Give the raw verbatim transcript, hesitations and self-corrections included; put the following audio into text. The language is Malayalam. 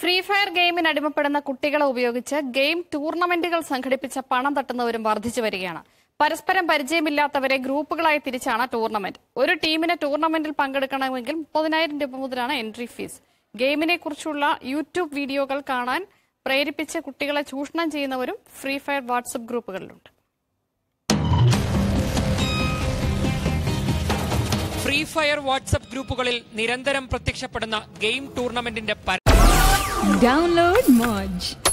ഫ്രീ ഫയർ ഗെയിമിന് അടിമപ്പെടുന്ന കുട്ടികളെ ഉപയോഗിച്ച് ഗെയിം ടൂർണമെന്റുകൾ സംഘടിപ്പിച്ച പണം തട്ടുന്നവരും വർദ്ധിച്ചു വരികയാണ്. പരസ്പരം പരിചയമില്ലാത്തവരെ ഗ്രൂപ്പുകളായി തിരിച്ചാണ് ടൂർണമെന്റ്. ഒരു ടീമിന് ടൂർണമെന്റിൽ പങ്കെടുക്കണമെങ്കിൽ മുപ്പതിനായിരം രൂപ മുതലാണ് എൻട്രി ഫീസ്. ഗെയിമിനെ കുറിച്ചുള്ള യൂട്യൂബ് വീഡിയോകൾ കാണാൻ പ്രേരിപ്പിച്ച് കുട്ടികളെ ചൂഷണം ചെയ്യുന്നവരും ഫ്രീ ഫയർ വാട്സ്ആപ്പ് ഗ്രൂപ്പുകളിലുണ്ട്. ഫ്രീ ഫയർ വാട്സ്ആപ്പ് ഗ്രൂപ്പുകളിൽ നിരന്തരം പ്രത്യക്ഷപ്പെടുന്ന ഗെയിം ടൂർണമെന്റിന്റെ Download Moj.